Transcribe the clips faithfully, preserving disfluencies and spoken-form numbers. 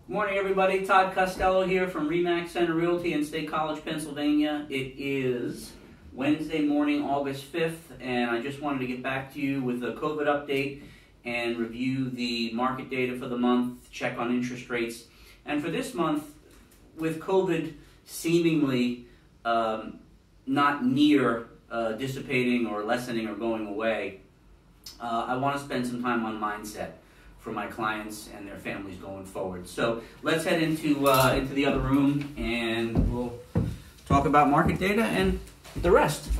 Good morning, everybody. Todd Costello here from Remax Center Realty in State College, Pennsylvania. It is Wednesday morning, August fifth, and I just wanted to get back to you with a COVID update and review the market data for the month, check on interest rates. And for this month, with COVID seemingly um, not near uh, dissipating or lessening or going away, uh, I want to spend some time on mindset for my clients and their families going forward. So let's head into uh, into the other room and we'll talk about market data and the rest.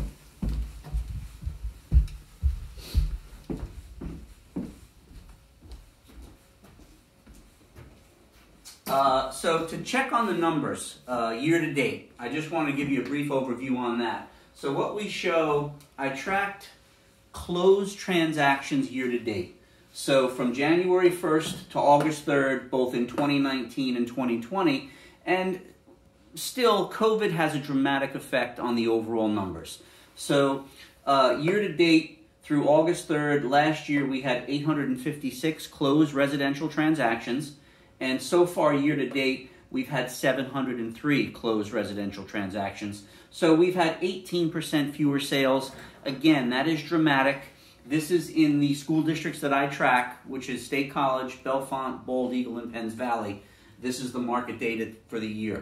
Uh, so to check on the numbers uh, year to date, I just want to give you a brief overview on that. So what we show, I tracked closed transactions year to date. So from January first to August third, both in twenty nineteen and twenty twenty, and still COVID has a dramatic effect on the overall numbers. So uh, year to date through August third, last year we had eight hundred fifty-six closed residential transactions, and so far year to date we've had seven hundred three closed residential transactions. So we've had eighteen percent fewer sales. Again, that is dramatic. This is in the school districts that I track, which is State College, Bellefonte, Bald Eagle, and Penns Valley. This is the market data for the year.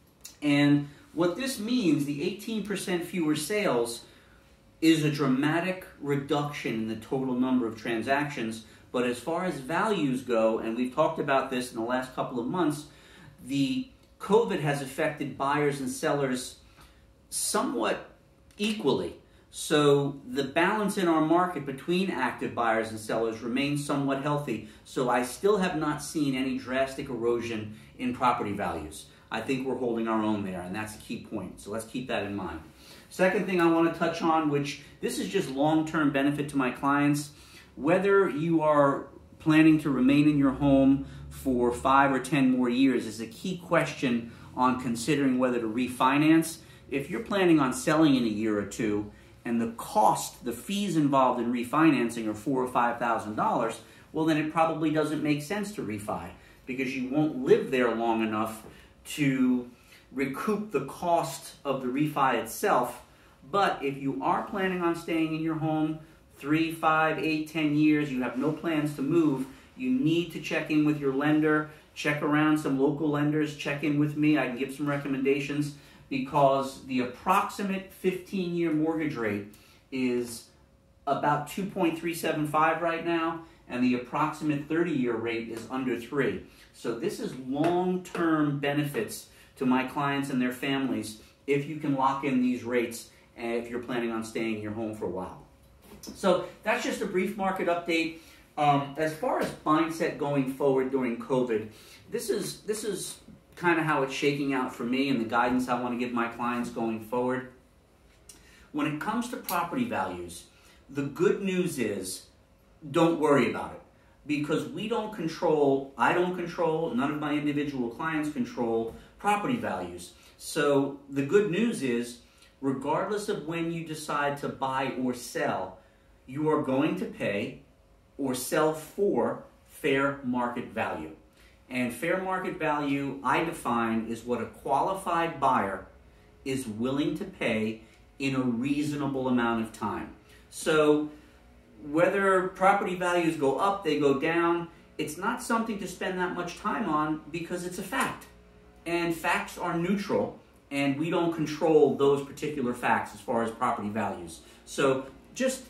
And what this means, the eighteen percent fewer sales is a dramatic reduction in the total number of transactions. But as far as values go, and we've talked about this in the last couple of months, the COVID has affected buyers and sellers somewhat equally. So the balance in our market between active buyers and sellers remains somewhat healthy. So I still have not seen any drastic erosion in property values. I think we're holding our own there, and that's a key point. So let's keep that in mind. Second thing I want to touch on, which this is just long-term benefit to my clients, whether you are planning to remain in your home for five or ten more years is a key question on considering whether to refinance. If you're planning on selling in a year or two, and the cost, the fees involved in refinancing are four or five thousand dollars, well then it probably doesn't make sense to refi because you won't live there long enough to recoup the cost of the refi itself. But if you are planning on staying in your home three, five, eight, ten years, you have no plans to move, you need to check in with your lender, check around some local lenders, check in with me, I can give some recommendations, because the approximate fifteen-year mortgage rate is about two point three seven five right now, and the approximate thirty-year rate is under three. So this is long-term benefits to my clients and their families if you can lock in these rates and if you're planning on staying in your home for a while. So that's just a brief market update. Um, as far as mindset going forward during COVID, this is this is kind of how it's shaking out for me and the guidance I want to give my clients going forward. When it comes to property values, the good news is don't worry about it because we don't control, I don't control, none of my individual clients control property values. So the good news is regardless of when you decide to buy or sell, you are going to pay or sell for fair market value. And fair market value, I define, is what a qualified buyer is willing to pay in a reasonable amount of time. So whether property values go up, they go down, it's not something to spend that much time on because it's a fact. And facts are neutral, and we don't control those particular facts as far as property values. So just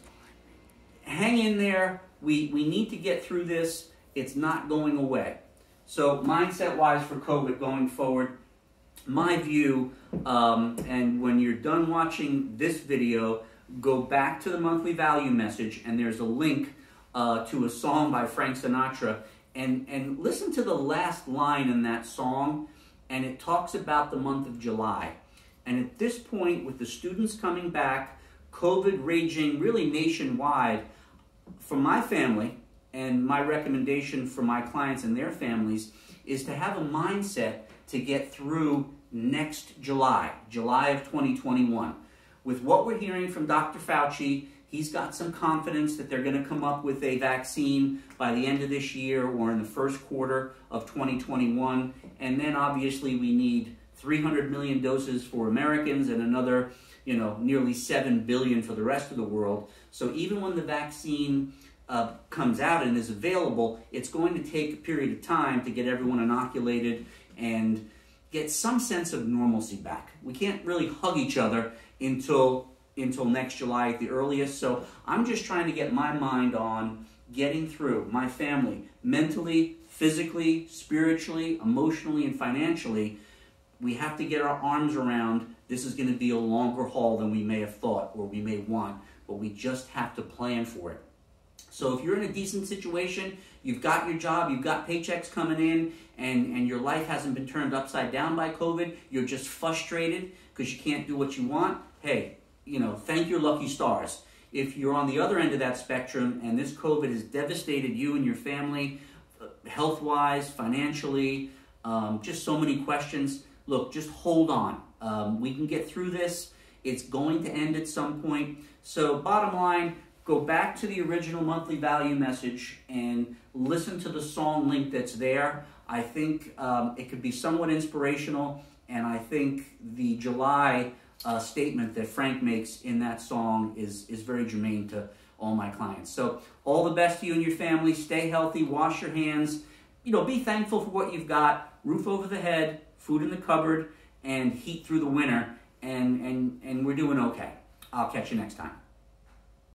hang in there. We, we need to get through this. It's not going away. So mindset-wise for COVID going forward, my view, um, and when you're done watching this video, go back to the monthly value message, and there's a link uh, to a song by Frank Sinatra, and, and listen to the last line in that song, and it talks about the month of July. And at this point, with the students coming back, COVID raging really nationwide, for my family, and my recommendation for my clients and their families is to have a mindset to get through next July, July of twenty twenty-one. With what we're hearing from Doctor Fauci, He's got some confidence that they're going to come up with a vaccine by the end of this year or in the first quarter of twenty twenty-one. And then obviously we need three hundred million doses for Americans and another, you know, nearly seven billion for the rest of the world. So even when the vaccine uh, comes out and is available, it's going to take a period of time to get everyone inoculated and get some sense of normalcy back. We can't really hug each other until until next July at the earliest. So I'm just trying to get my mind on getting through, my family, mentally, physically, spiritually, emotionally, and financially. We have to get our arms around this is going to be a longer haul than we may have thought or we may want, but we just have to plan for it. So if you're in a decent situation, you've got your job, you've got paychecks coming in, and, and your life hasn't been turned upside down by COVID, you're just frustrated because you can't do what you want, hey, you know, thank your lucky stars. If you're on the other end of that spectrum and this COVID has devastated you and your family, health-wise, financially, um, just so many questions, look, just hold on. Um, we can get through this. It's going to end at some point. So bottom line, go back to the original monthly value message and listen to the song link that's there. I think um, it could be somewhat inspirational, and I think the July uh, statement that Frank makes in that song is, is very germane to all my clients. So all the best to you and your family. Stay healthy, wash your hands, you know, be thankful for what you've got, roof over the head, food in the cupboard, and heat through the winter, and, and, and we're doing okay. I'll catch you next time.